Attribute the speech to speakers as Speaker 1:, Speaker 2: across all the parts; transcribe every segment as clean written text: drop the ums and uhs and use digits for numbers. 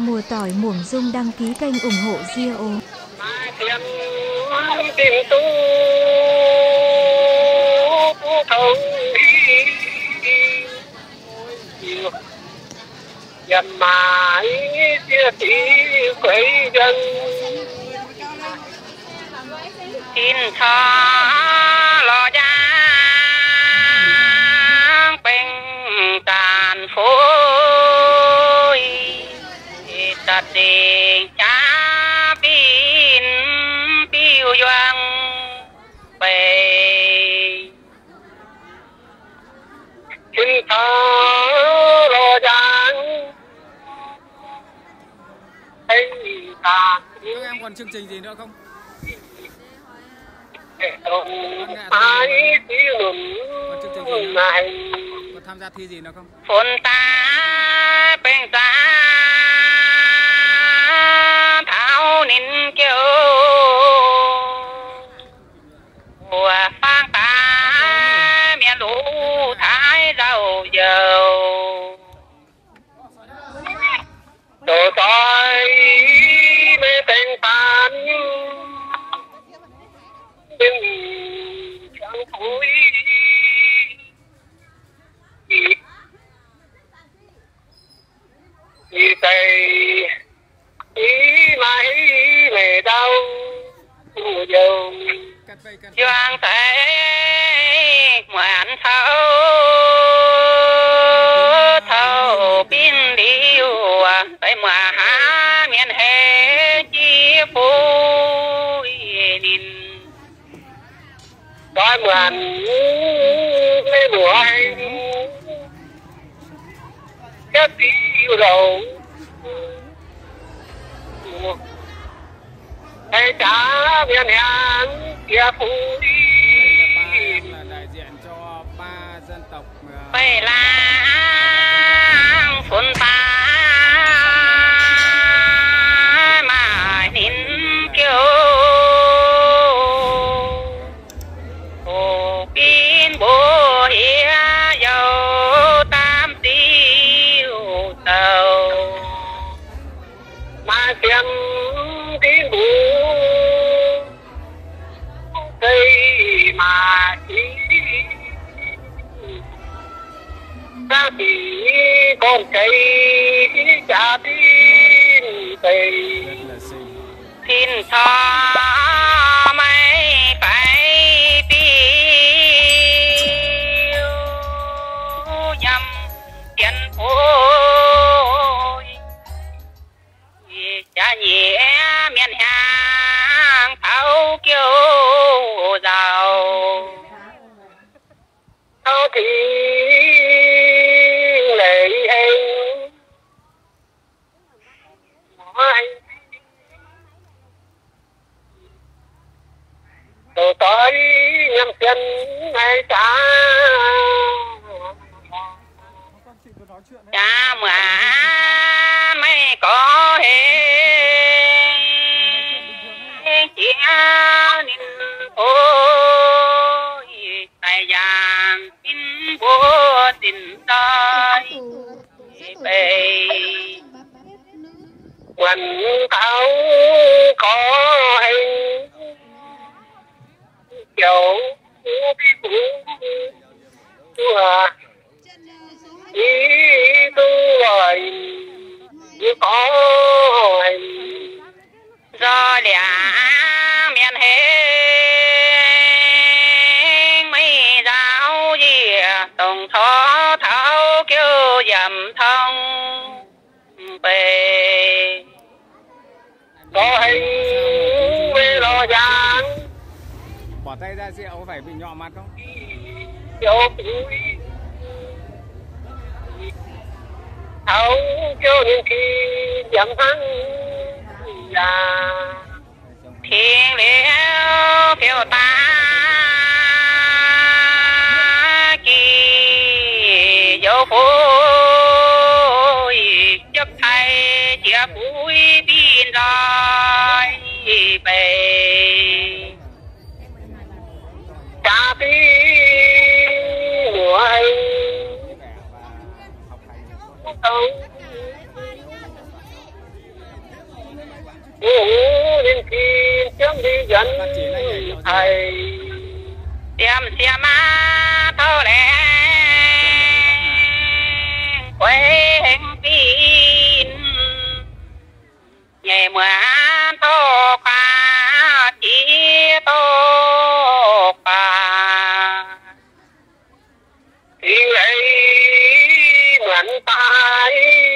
Speaker 1: Mùa tỏi muỗng dung đăng ký kênh ủng hộ Ria ô.
Speaker 2: Tìm tu thấu dần mãi chia tí quấy dân xin tha lo giang bên tàn phôi đặt tình cha bin biêu doang về xin tha lo giang bên tàn.
Speaker 3: Các em còn chương trình gì nữa không?
Speaker 2: Còn chương trình gì nữa?
Speaker 3: Còn tham gia thi gì nữa không?
Speaker 2: Phồn ta bên ta thảo nín kêu mùa phang ta miền lũ thái rau dầu đồ tôi mê tên phán nhưng chẳng thối đi tay ý mãi mẹ đau mùa dầu choang tay ngoan thâu thâu pin điêu tại mùa há miền hè chia phôi nín đói mượn lấy mùa anh chết yêu đầu hay trả miền hàng kia phú đi
Speaker 3: là đại diện cho 3 dân tộc
Speaker 2: phải là phun ta mà nín kêu hồ pin bố hia dầu tam tiêu tàu mà xem tiếng bù đây mà chỉ ra thì con cây trả tin tây xin cho mấy phải tiêu nhằm tiền phôi cha nhẹ miền hàng tháo kêu giàu tháo thì lấy anh tôi tới nhâm chân hay cha cha mà mấy có hề chia nín ôi tại giang tin bố tin tay bề quần tháo có hình kiểu biết à ý tu rồi như có hình do lẽ miền hết mấy giáo gì tổng thó tháo kêu dầm thông về có hình với lo giang
Speaker 3: bỏ tay ra sẽ có phải bị nhọ mặt không?
Speaker 2: thấu kêu những khi dầm hắn là thiên liễu kêu ta kỳ dấu phôi chấp thay chia bụi pin rồi về cha tí mùa anh nên khi chấm đi dẫn thầy tiêm xe má thơ lẽ quê hình pin nhẹ mưa thô pha chỉ tô pha thì lấy mượn tay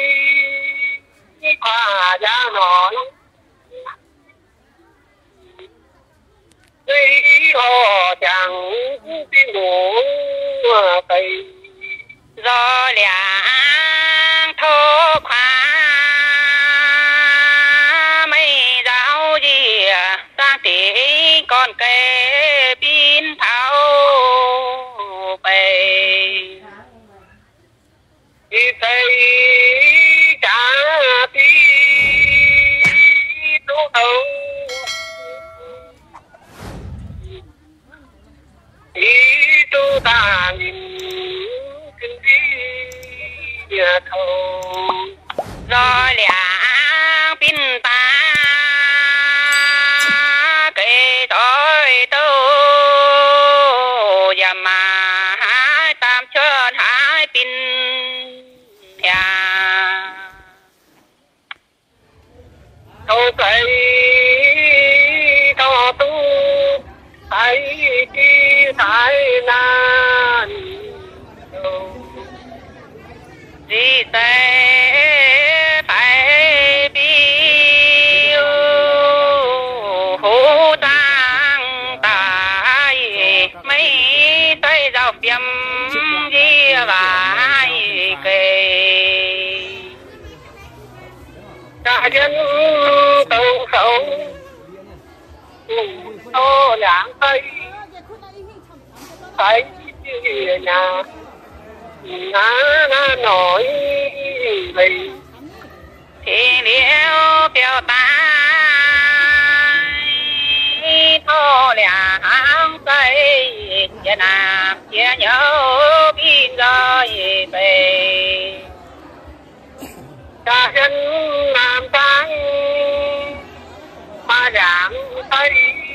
Speaker 2: pha ra nói tuy họ chẳng tin đủ cây do lẽ thô khóa mấy giáo gì sang tỷ con kê pin tháo bề thì thấy trả tí đủ đâu ý tu ta nhìn kinh đi thâu rồi lẽ pin ta kể tôi tu và mà hai tam chân hai pin nhà thâu cây thâu tu ai đi thái nan gì tệ phải biết hú tăng tài mấy tay dao phiếm gì vài kề cả dân tàu khẩu tô lãng tây thấy nhà ngã nổi vì thì liễu tiêu tai thô lãng tây chia nam chia nhớ biên giới về cả dân làm tăng mà giảm tây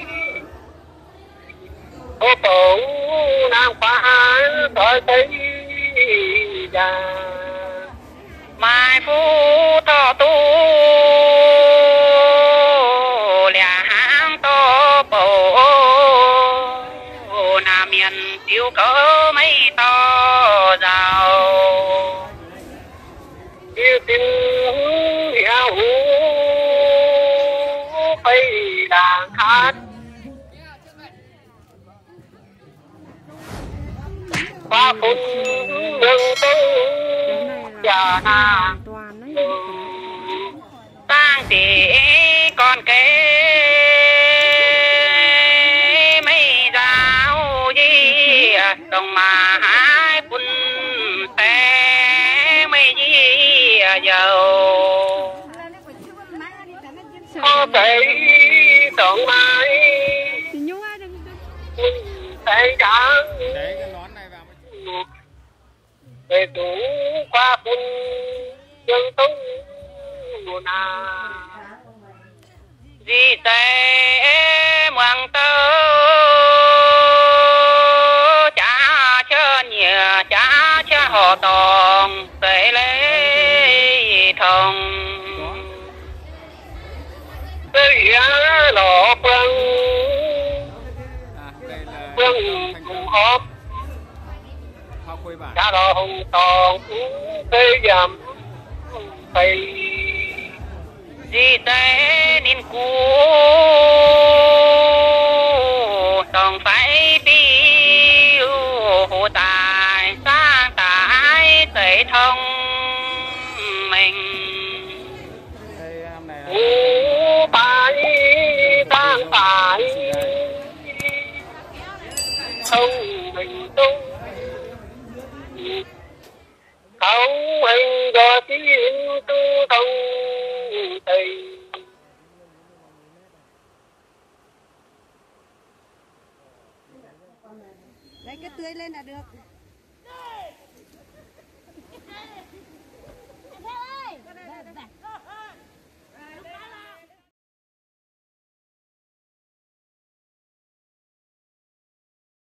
Speaker 2: ô tổ nam phá tôi thấy già mai phu thọ tu lẻ hang to bộ nam miền tiêu cỡ mấy to giàu yêu tình yêu phải đàn hát qua phun đường tư già na tăng tỷ con kế mấy giáo gì đồng mà hai phun té mấy gì giàu có thể tưởng mai thấy chẳng về đủ qua phun dân tông na di tệ hoàng tơ cha chơ nhẹ cha cha họ tòng tệ lễ thông tây lọ phương phương cùng họp cha đò hùng tòng tây dầm tây di tê nín cú tòng phải biêu hồ tài sang tải tẩy thông mình cú phải sang tải thông mình tung không hình do tiếng tu thông tây
Speaker 4: lấy cái tươi lên là được. Theo ơi.